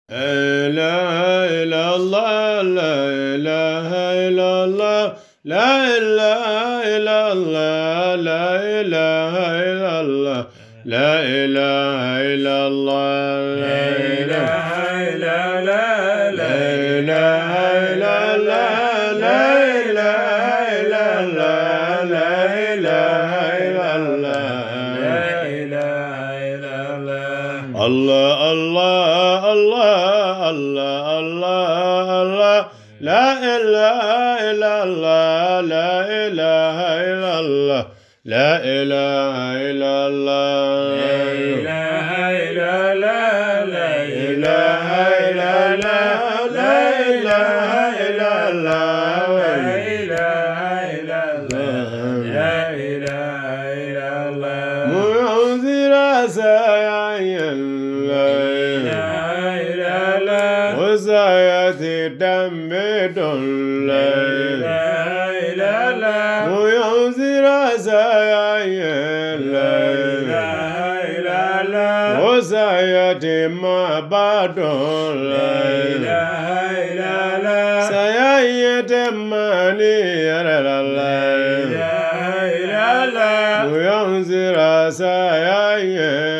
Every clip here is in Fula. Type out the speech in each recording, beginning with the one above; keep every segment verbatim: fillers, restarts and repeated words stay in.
لا إله إلا الله لا إله إلا الله لا إله إلا الله لا إله إلا الله لا إله إلا الله لا إله إلا الله لا إله إلا الله لا إله إلا الله لا إله إلا الله لا إله إلا الله الله الله الله الله الله الله لا إله إلا الله لا إله إلا الله لا إله إلا الله لا إله إلا الله لا إله إلا الله لا إله إلا الله لا إله إلا الله لا إله إلا الله منذر سيا وزاياتي دم بدون لا إله إلا الله وينزل زايا لا إله إلا الله وزاياتي ما بدون لا إله إلا الله سيايا ماني لا إله إلا الله وينزل زايا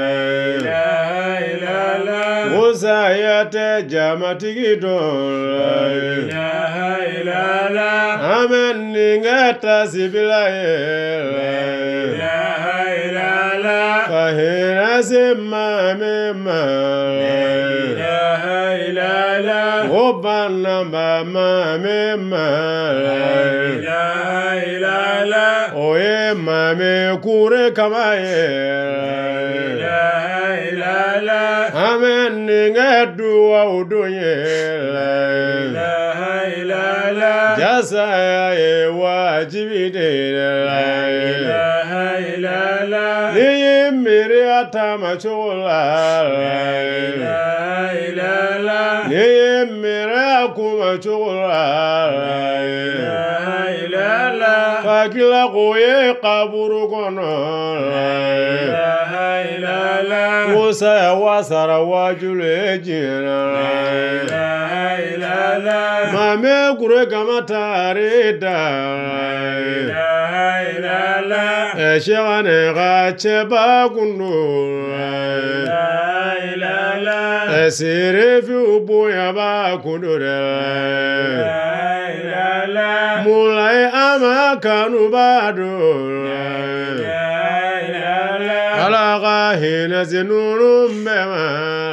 Sayate jamatigi don la ilaha illallah amen ningata sibila la ilaha illallah kahira sema mema la ilaha illallah obana mama mema la ilaha illallah oye mame kure kamaye la ilaha illallah amen Ngadua uduye la ilaha illallah jasaya e wajibide la ilaha illallah ni mire atama chola la ilaha illallah ni mire akuma chola la ilaha illallah fakila koye kaburu kono la ilaha illallah musa wasara wajule jina la ilaha illallah mame kure kama tarida la ilaha illallah eshane gache bakundu la ilaha illallah esire fi ubuya bakundu la ilaha illallah mulai amakanu badu la ilaha illallah alaga hina zinuru mbema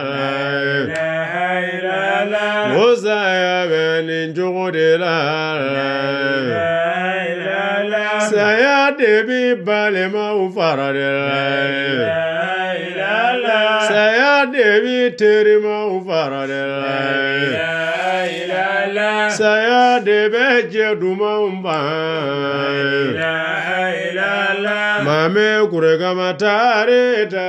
Mosaya benin jugode la saya debi balema ufarade la saya debi terima ufarade la saya debe jeduma umba mame kurega matare ta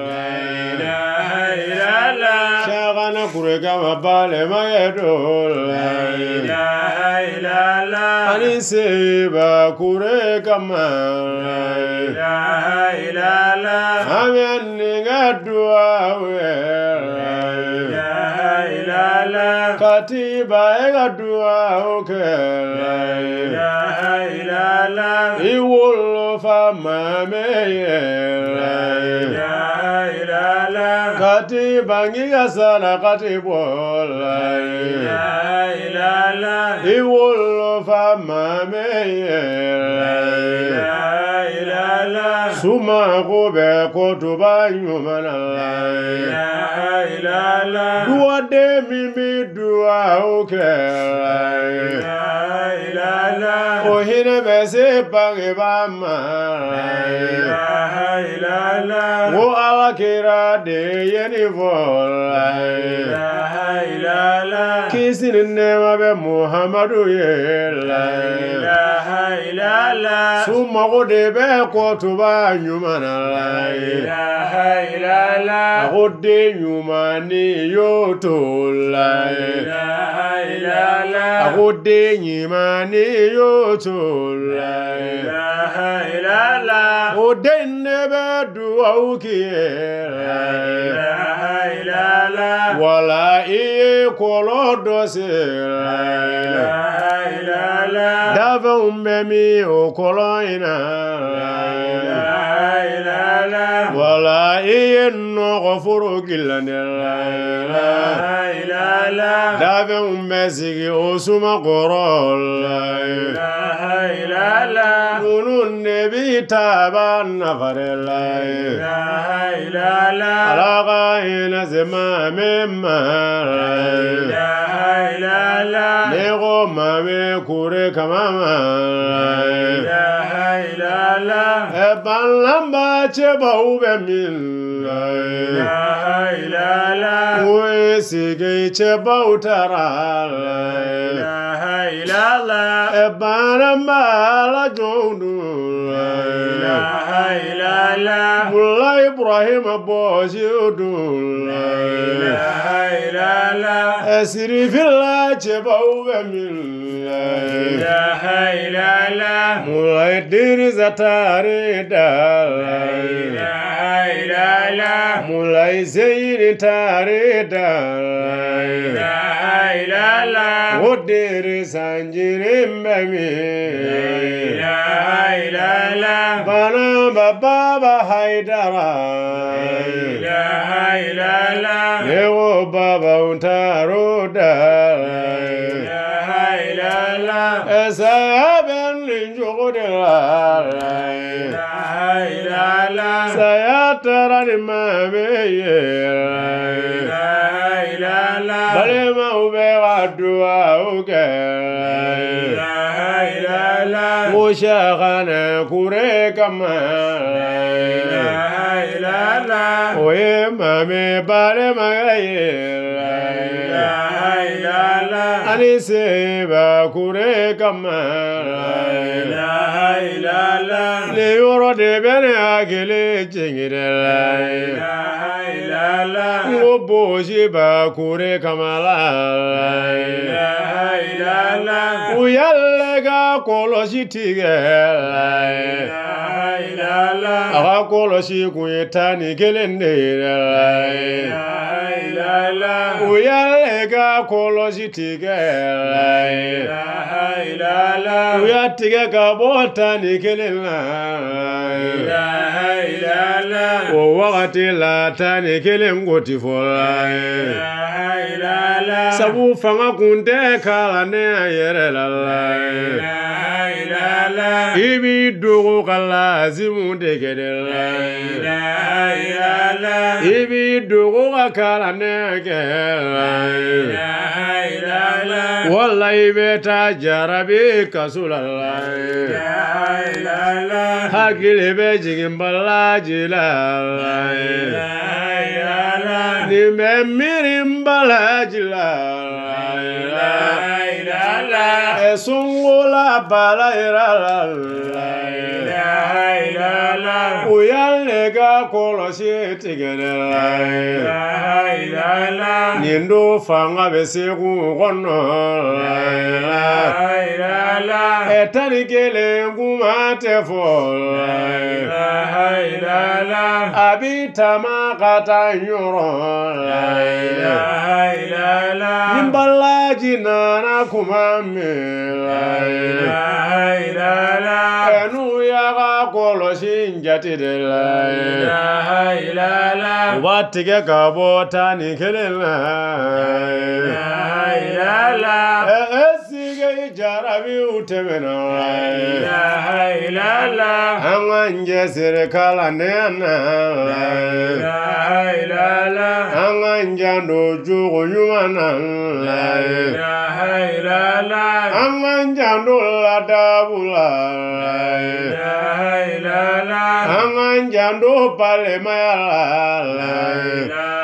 Shagana kurega mabale mayedol la ilaha illallah aniseba kurega ma la ilaha illallah amen ngadua we la ilaha illallah katiba ngadua oke la ilaha illallah iwolo fa mame la ilaha illallah katiba ngigasana katibo la ilaha illallah iwolo fa mame la ilaha illallah suma gobe kotuba nyumana la ilaha illallah duade mimi dua oke la ilaha illallah ohine bese bange bama la ilaha illallah wo alakira de yeni vol la ilaha illallah kisin nema be muhammadu ye la ilaha illallah suma gode be kotuba nyumana la ilaha illallah gode nyumani yoto la ilaha illallah gode nyumani yoto la ilaha illallah gode nebe duwa uki la ilaha illallah wa wala iye kolo dose dafa umbemi o kolo ina wala iye no furu gilanela dafa umbesigi o suma korol nunun nebi taban nafarela alaga ina zema mema nego mame kure kamama ebalamba cheba ube min we sige cheba utara ebalamba la jondu Mullah Ibrahim Bojudu Asiri Villa Chebauve Mullah Idris Atari Mullah Zayn Tari Odiri Sanjirim Bami Bana Baba Haidara Ewo Baba Untaroda Esaben Linjodela Sayatara Mame Balema Ube Wadua Uge Mushagana Kure Kama Oye Mame Balema Aniseba Kure Kama Le Yoro de Bene Agile Jingidela Obo Shiba Kure Kamala Uyalega Koloshi Tigela Aga Koloshi Kuitani Gelendela Uyalega Koloshi Tigela Uyatiga Botani Gelena O wakati la tani kelengoti fola Sabu fanga kunte kala ne ayere la Ibi dugu kala zimu degede la Ibi dugu kala ne kela Walla ibeta jarabi kasula la Hakili be jigimbala jila Nimbe mirimbala jila Esungula bala irala Uyalega koloshi tigedela Nindo fanga besegu kono Etani kele ngumate fola Abitama kata nyoro Nimbala jinana kumamela Enu yaga koloshi njatidela Watige kabota nikelela Esige jarabi utemena Anganje sirikala nena Anganjando jugo yumana Anganjando ladabula Anganjando palemayala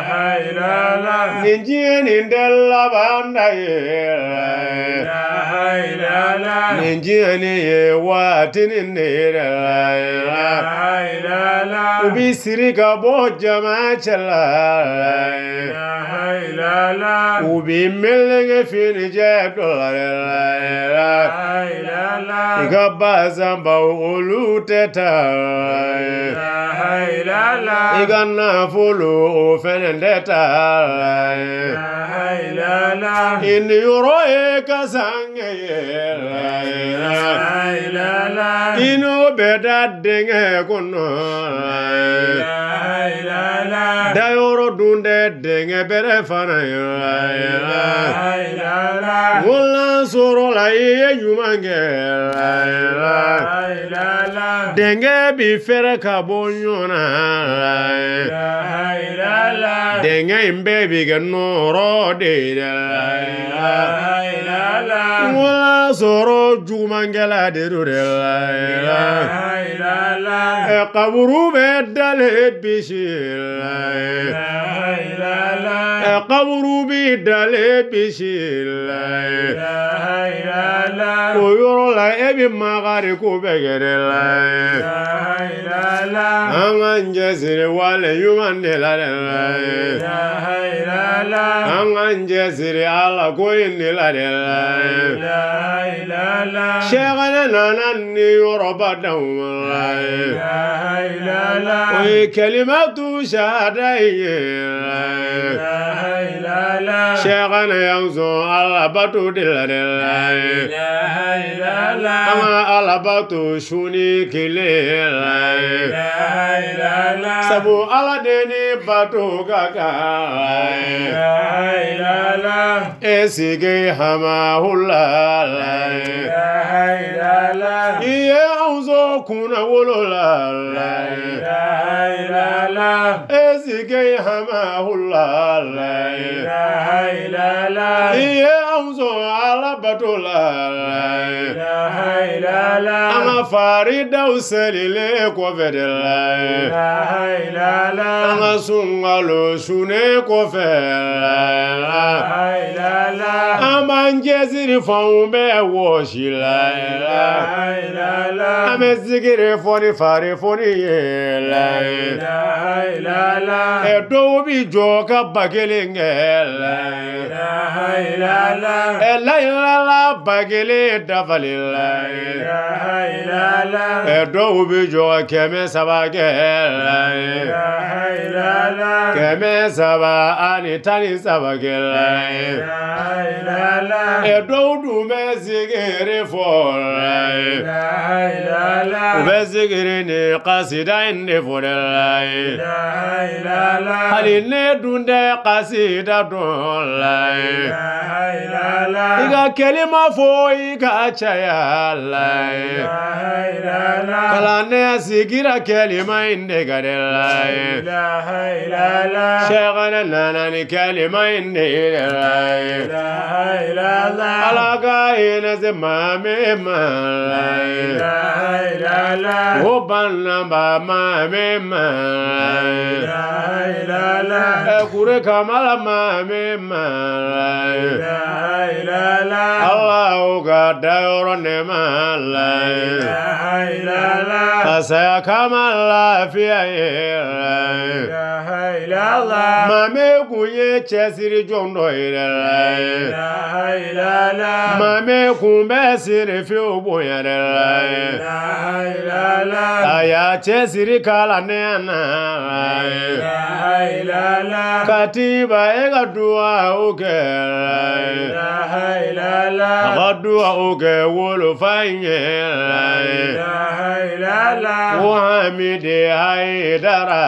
Ninjie nindela bandaye ilaha illallah ninjani ye watini nira la ilaha illallah ubisiri kabo jama chala la ilaha illallah ubi melenge fini jadola la ilaha illallah igabazamba ulu teta ilaha illallah igana fulu fenendeta ilaha illallah in yoro e kasange la ilaha illallah ino beda denge kono ilaha illallah da yoro dunde denge bere fana ilaha illallah wala soro la ye yumange ilaha illallah denge bi fere ka bonyona ilaha illallah denge imbe bi ganoro de ilaha illallah wala soro jumangela de ilaha illallah e qaburu be dale bishir ilaha illallah e qaburu bi dale bishir ilaha illallah ko yoro la e bi magari ko begere la ilaha illallah anganje zire wale yumande la ilaha illallah anganje zire ala ko indi la ilaha illallah shegana nanani yoro badaw ilaha illallah oye kalimatu shahadaiye ilaha illallah shegana yanzo ala batu dilare ilaha illallah ama ala batu shuni kile ilaha illallah sabu ala deni batu gaga ilaha illallah esige hama hula ilaha illallah iye auzo kuna wolola ilaha illallah esige hama hula ilaha illallah iye auzo ala batula ilaha illallah ama farida uselile ko vedela ilaha illallah ama sungalo sune ko fela ilaha illallah ama njeziri fombe woshila ilaha illallah ama zigire foni fare foni yela ilaha illallah edo bi joka bagelengela ilaha illallah ela ilala bagele davalila ilaha illallah edo bi joka keme sabagela ilaha illallah keme saba ani tani sabagela ilaha illallah edo du mezigire fola ilaha illallah ubezigire ni qasida inde fola ilaha illallah haline dunde qasida dola ilaha illallah iga kelima fo iga chaya la ilaha illallah kalane sigira kelima inde gadela ilaha illallah shegana nana ni kelima inde la ilaha illallah alaga ina ze mame mala ilaha illallah obanna ba mame mala ilaha illallah ekure kamala mame mala ilaha illallah Allah ga dayoro ne mala ilaha illallah asaya kamala fiya ilaha illallah mame kunye chesiri jondo ire ilaha illallah mame kumbe siri fi oboyere ilaha illallah aya chesiri kala ne ana ilaha illallah katiba ega dua oge ilaha illallah Gadua oge wolo fanye ilaha illallah Muhammadi haidara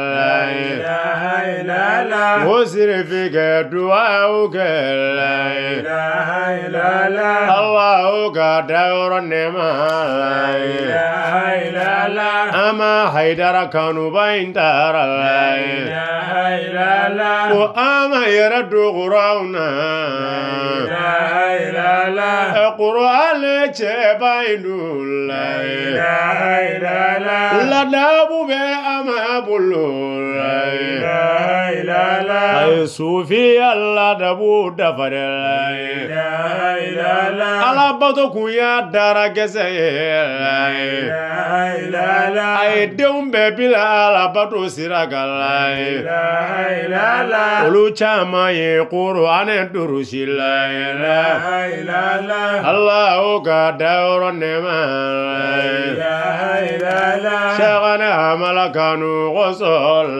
ilaha illallah Wosiri fige dua oge ilaha illallah Allah oga dayoro nema ilaha illallah ama haidara kanu baintara ilaha illallah Ko ama yara dogurauna ilaha illallah Qur'an che bainula ilaha illallah la dabu be ama bulula ilaha illallah ay sufi Allah dabu dafare ala bato kun y'a dara gɛsɛ ye a ye denw bɛɛ bila ala bato sira kan olu caman ye Qur'an durusi la Allah o ka dayɔrɔ nɛma Shagana amala kanu kosol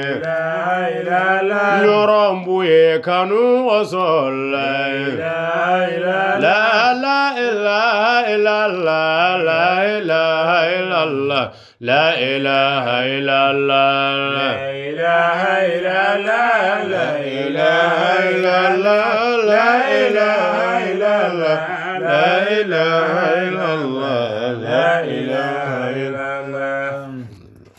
Yorombu ye kanu kosol La la ilaha illallah La ilaha illallah La ilaha illallah La ilaha illallah La ilaha illallah La ilaha illallah La ilaha illallah La ilaha illallah